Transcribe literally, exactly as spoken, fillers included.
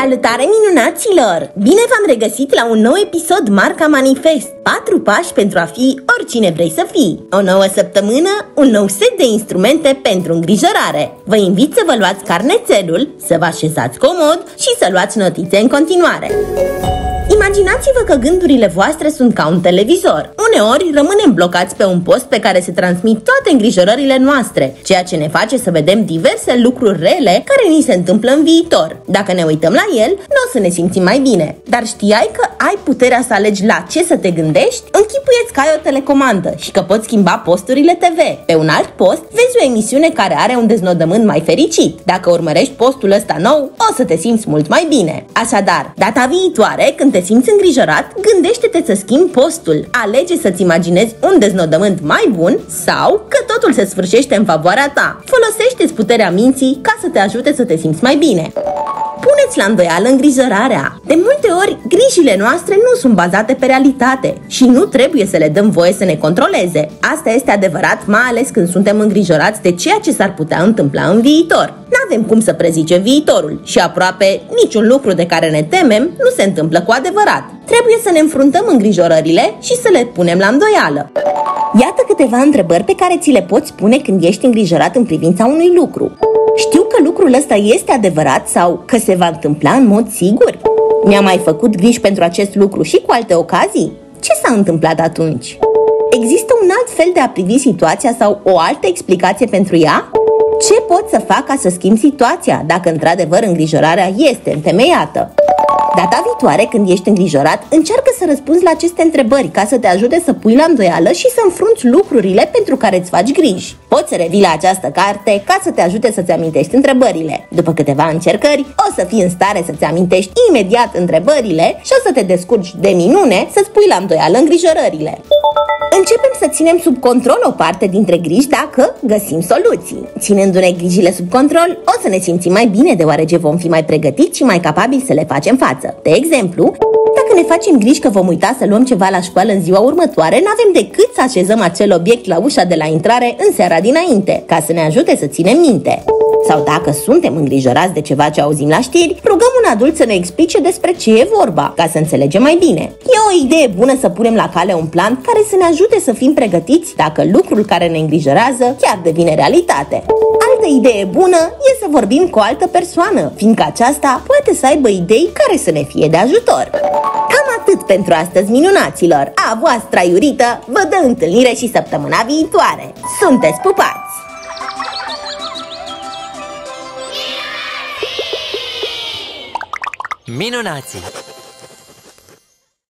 Salutare minunaților! Bine v-am regăsit la un nou episod Marca Manifest. Patru pași pentru a fi oricine vrei să fii. O nouă săptămână, un nou set de instrumente pentru îngrijorare. Vă invit să vă luați carnețelul, să vă așezați comod și să luați notițe în continuare. Imaginați-vă că gândurile voastre sunt ca un televizor. Uneori rămânem blocați pe un post pe care se transmit toate îngrijorările noastre, ceea ce ne face să vedem diverse lucruri rele care ni se întâmplă în viitor. Dacă ne uităm la el, nu o să ne simțim mai bine. Dar știai că ai puterea să alegi la ce să te gândești? Închipuieți că ai o telecomandă și că poți schimba posturile T V. Pe un alt post vezi o emisiune care are un deznodământ mai fericit. Dacă urmărești postul ăsta nou, o să te simți mult mai bine. Așadar, data viitoare, când te simți îngrijorat, gândește-te să schimbi postul. Alege să-ți imaginezi un deznodământ mai bun sau că totul se sfârșește în favoarea ta. Folosește-ți puterea minții ca să te ajute să te simți mai bine. Puneți la îndoială îngrijorarea. De multe ori, grijile noastre nu sunt bazate pe realitate și nu trebuie să le dăm voie să ne controleze. Asta este adevărat, mai ales când suntem îngrijorați de ceea ce s-ar putea întâmpla în viitor. N-avem cum să prezicem viitorul și aproape niciun lucru de care ne temem nu se întâmplă cu adevărat. Trebuie să ne înfruntăm îngrijorările și să le punem la îndoială. Iată câteva întrebări pe care ți le poți pune când ești îngrijorat în privința unui lucru. Știu că lucrul ăsta este adevărat sau că se va întâmpla în mod sigur? Mi-am mai făcut griji pentru acest lucru și cu alte ocazii? Ce s-a întâmplat atunci? Există un alt fel de a privi situația sau o altă explicație pentru ea? Ce pot să fac ca să schimb situația dacă într-adevăr îngrijorarea este întemeiată? Data viitoare, când ești îngrijorat, încearcă să răspunzi la aceste întrebări ca să te ajute să pui la îndoială și să înfrunți lucrurile pentru care îți faci griji. Poți să revii la această carte ca să te ajute să-ți amintești întrebările. După câteva încercări, o să fii în stare să-ți amintești imediat întrebările și o să te descurci de minune să-ți pui la îndoială îngrijorările. Începem să ținem sub control o parte dintre griji dacă găsim soluții. Ținându-ne grijile sub control, o să ne simțim mai bine deoarece vom fi mai pregătiți și mai capabili să le facem față. De exemplu, dacă ne facem griji că vom uita să luăm ceva la școală în ziua următoare, n-avem decât să așezăm acel obiect la ușa de la intrare în seara dinainte, ca să ne ajute să ținem minte. Sau dacă suntem îngrijorați de ceva ce auzim la știri, rugăm un adult să ne explice despre ce e vorba, ca să înțelegem mai bine. E o idee bună să punem la cale un plan care să ne ajute să fim pregătiți dacă lucrul care ne îngrijorează chiar devine realitate. Altă idee bună e să vorbim cu o altă persoană, fiindcă aceasta poate să aibă idei care să ne fie de ajutor. Cam atât pentru astăzi, minunaților! A voastră iurită vă dă întâlnire și săptămâna viitoare! Sunteți pupați! Minunații!